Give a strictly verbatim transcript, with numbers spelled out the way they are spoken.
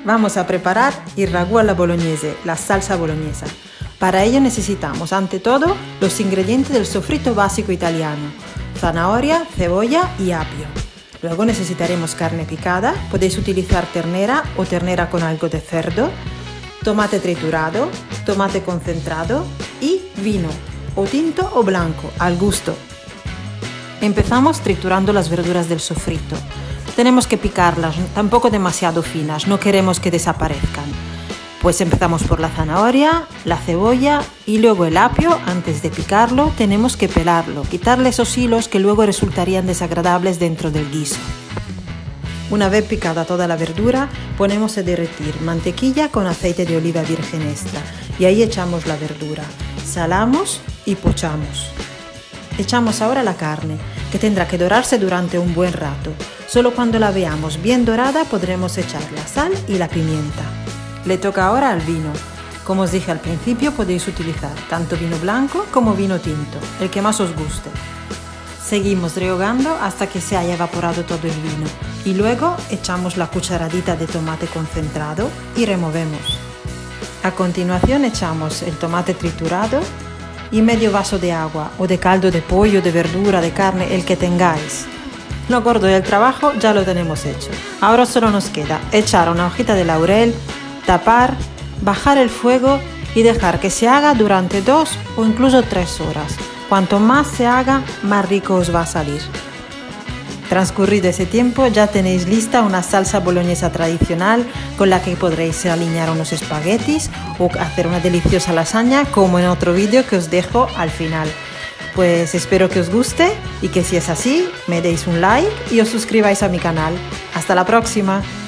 Vamos a preparar il ragù alla bolognese, la salsa bolognesa. Para ello necesitamos, ante todo, los ingredientes del sofrito básico italiano: zanahoria, cebolla y apio. Luego necesitaremos carne picada, podéis utilizar ternera o ternera con algo de cerdo, tomate triturado, tomate concentrado y vino, o tinto o blanco, al gusto. Empezamos triturando las verduras del sofrito. Tenemos que picarlas, tampoco demasiado finas, no queremos que desaparezcan. Pues empezamos por la zanahoria, la cebolla y luego el apio. Antes de picarlo tenemos que pelarlo, quitarle esos hilos que luego resultarían desagradables dentro del guiso. Una vez picada toda la verdura, ponemos a derretir mantequilla con aceite de oliva virgen extra y ahí echamos la verdura, salamos y pochamos. Echamos ahora la carne, que tendrá que dorarse durante un buen rato. Solo cuando la veamos bien dorada podremos echar la sal y la pimienta. Le toca ahora al vino. Como os dije al principio, podéis utilizar tanto vino blanco como vino tinto, el que más os guste. Seguimos rehogando hasta que se haya evaporado todo el vino y luego echamos la cucharadita de tomate concentrado y removemos. A continuación echamos el tomate triturado y medio vaso de agua o de caldo de pollo, de verdura, de carne, el que tengáis. Lo gordo del trabajo ya lo tenemos hecho. Ahora solo nos queda echar una hojita de laurel, tapar, bajar el fuego y dejar que se haga durante dos o incluso tres horas. Cuanto más se haga, más rico os va a salir. Transcurrido ese tiempo ya tenéis lista una salsa boloñesa tradicional con la que podréis aliñar unos espaguetis o hacer una deliciosa lasaña, como en otro vídeo que os dejo al final. Pues espero que os guste y que si es así me deis un like y os suscribáis a mi canal. ¡Hasta la próxima!